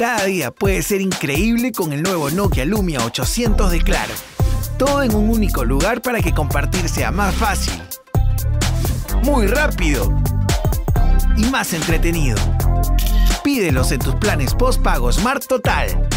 Cada día puede ser increíble con el nuevo Nokia Lumia 800 de Claro. Todo en un único lugar para que compartir sea más fácil, muy rápido y más entretenido. Pídelos en tus planes postpago Smart Total.